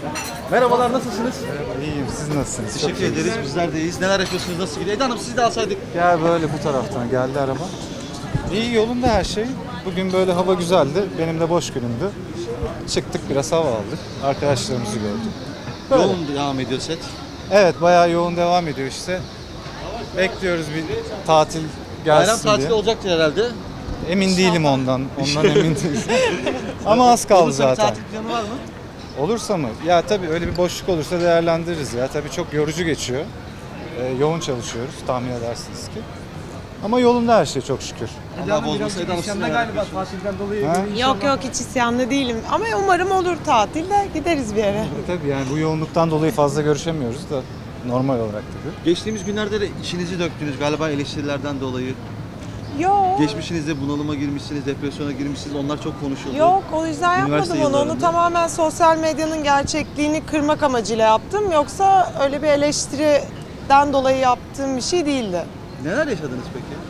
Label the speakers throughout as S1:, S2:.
S1: Merhabalar, nasılsınız?
S2: İyiyim, siz nasılsınız?
S1: Teşekkür ederiz, bizler de iyiyiz. Neler yapıyorsunuz, nasıl gidiyor? Eda Hanım, sizi de alsaydık.
S2: Gel böyle bu taraftan geldi araba. İyi, yolunda her şey. Bugün böyle hava güzeldi. Benim de boş günümdü. Çıktık, biraz hava aldık. Arkadaşlarımızı gördük. Böyle.
S1: Yoğun devam ediyor set.
S2: Evet, bayağı yoğun devam ediyor işte. Bekliyoruz bir tatil gelsin
S1: Bayram tatili
S2: diye.
S1: olacaktır herhalde.
S2: Emin değilim ondan. Ondan emin değilim. Ama az kaldı
S1: Olursa bir
S2: zaten.
S1: tatil planı var mı?
S2: Olursa mı? Ya tabii öyle bir boşluk olursa değerlendiririz ya. Tabii çok yorucu geçiyor. Yoğun çalışıyoruz, tahmin edersiniz ki. Ama yolunda her şey çok şükür.
S1: Allah bozmasa Eda Hanım, siz neler yapıyorsunuz?
S3: Tatilden dolayı
S2: Ha?
S4: Yok hiç isyanlı değilim ama umarım olur tatilde gideriz bir yere.
S2: Tabii yani bu yoğunluktan dolayı fazla görüşemiyoruz da normal olarak tabii.
S1: Geçtiğimiz günlerde de işinizi döktünüz galiba eleştirilerden dolayı.
S4: Yok.
S1: Geçmişinizde bunalıma girmişsiniz, depresyona girmişsiniz, onlar çok konuşuldu.
S4: Yok o yüzden
S1: Üniversite
S4: yapmadım onu. Onu
S1: yıllarında.
S4: tamamen sosyal medyanın gerçekliğini kırmak amacıyla yaptım. Yoksa öyle bir eleştiriden dolayı yaptığım bir şey değildi.
S1: Neler yaşadınız peki?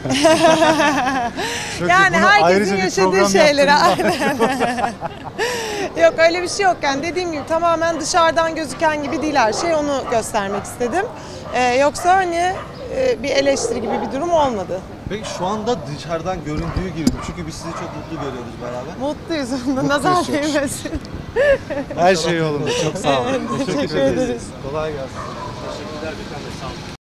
S2: Çok
S4: Yani
S2: iyi, bunu
S4: herkesin
S2: ayrıca bir
S4: yaşadığı
S2: program
S4: şeyleri
S2: yaptığımız
S4: aynen. Yok öyle bir şey yok yani dediğim gibi tamamen dışarıdan gözüken gibi değil her şey onu göstermek istedim. Yoksa hani bir eleştiri gibi bir durum olmadı.
S1: Peki şu anda dışarıdan göründüğü gibi mi? Çünkü biz sizi çok mutlu görüyoruz beraber.
S4: Mutluyuz ondan nazar
S2: çok şükür.
S4: değmesin.
S2: Her şey yolunda. Çok sağ olun.
S4: Teşekkür ederiz.
S2: Kolay gelsin.
S1: Teşekkürler, bir tane sağ olun.